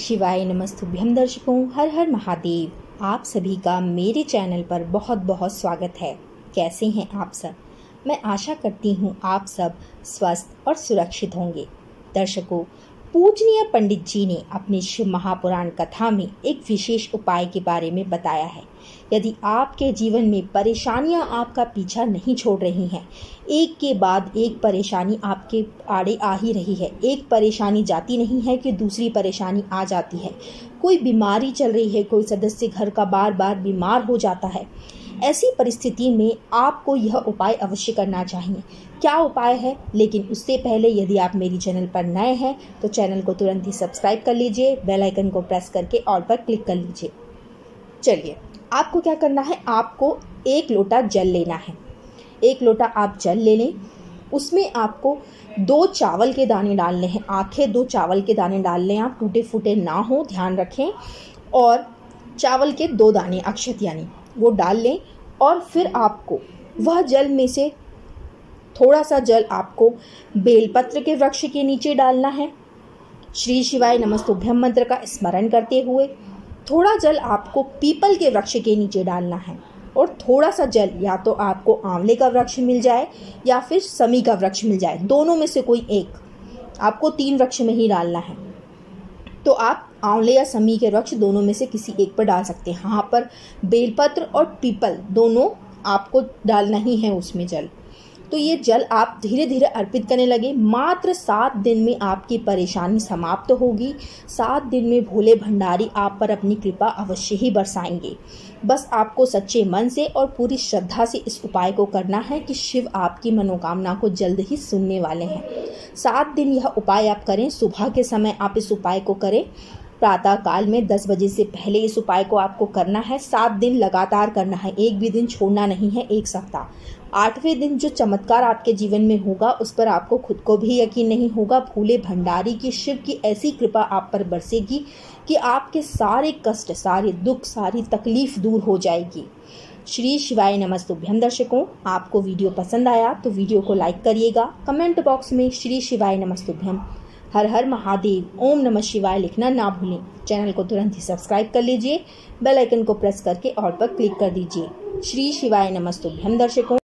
शिवाय नमस्तुभ्यं दर्शकों, हर हर महादेव। आप सभी का मेरे चैनल पर बहुत बहुत स्वागत है। कैसे हैं आप सब? मैं आशा करती हूँ आप सब स्वस्थ और सुरक्षित होंगे। दर्शकों, पूजनीय पंडित जी ने अपने शिव महापुराण कथा में एक विशेष उपाय के बारे में बताया है। यदि आपके जीवन में परेशानियां आपका पीछा नहीं छोड़ रही हैं, एक के बाद एक परेशानी आपके आड़े आ ही रही है, एक परेशानी जाती नहीं है कि दूसरी परेशानी आ जाती है, कोई बीमारी चल रही है, कोई सदस्य घर का बार बार बीमार हो जाता है, ऐसी परिस्थिति में आपको यह उपाय अवश्य करना चाहिए। क्या उपाय है? लेकिन उससे पहले यदि आप मेरी चैनल पर नए हैं तो चैनल को तुरंत ही सब्सक्राइब कर लीजिए, बेल आइकन को प्रेस करके ऑल पर क्लिक कर लीजिए। चलिए, आपको क्या करना है, आपको एक लोटा जल लेना है। एक लोटा आप जल ले लें, उसमें आपको 2 चावल के दाने डालने हैं। आखे 2 चावल के दाने डाल लें, आप टूटे फूटे ना हो, ध्यान रखें। और चावल के 2 दाने अक्षत यानी वो डाल लें। और फिर आपको वह जल में से थोड़ा सा जल आपको बेलपत्र के वृक्ष के नीचे डालना है। श्री शिवाय नमस्तुभ्यं मंत्र का स्मरण करते हुए थोड़ा जल आपको पीपल के वृक्ष के नीचे डालना है। और थोड़ा सा जल या तो आपको आंवले का वृक्ष मिल जाए या फिर समी का वृक्ष मिल जाए, दोनों में से कोई एक, आपको 3 वृक्ष में ही डालना है। तो आप आंवले या समी के वृक्ष दोनों में से किसी एक पर डाल सकते हैं। यहाँ पर बेलपत्र और पीपल दोनों आपको डालना ही है उसमें जल। तो ये जल आप धीरे धीरे अर्पित करने लगे। मात्र 7 दिन में आपकी परेशानी समाप्त होगी। 7 दिन में भोले भंडारी आप पर अपनी कृपा अवश्य ही बरसाएंगे। बस आपको सच्चे मन से और पूरी श्रद्धा से इस उपाय को करना है कि शिव आपकी मनोकामना को जल्द ही सुनने वाले हैं। 7 दिन यह उपाय आप करें। सुबह के समय आप इस उपाय को करें। प्रातः काल में 10 बजे से पहले इस उपाय को आपको करना है। 7 दिन लगातार करना है, एक भी दिन छोड़ना नहीं है, 1 सप्ताह। 8वें दिन जो चमत्कार आपके जीवन में होगा उस पर आपको खुद को भी यकीन नहीं होगा। भोले भंडारी की, शिव की ऐसी कृपा आप पर बरसेगी कि आपके सारे कष्ट, सारे दुख, सारी तकलीफ दूर हो जाएगी। श्री शिवाय नमस्तुभ्यं दर्शकों, आपको वीडियो पसंद आया तो वीडियो को लाइक करिएगा। कमेंट बॉक्स में श्री शिवाय नमस्तुभ्यं, हर हर महादेव, ओम नमः शिवाय लिखना ना भूलें। चैनल को तुरंत ही सब्सक्राइब कर लीजिए, बेल आइकन को प्रेस करके ऑल पर क्लिक कर दीजिए। श्री शिवाय नमस्तुभ्यं दर्शकों।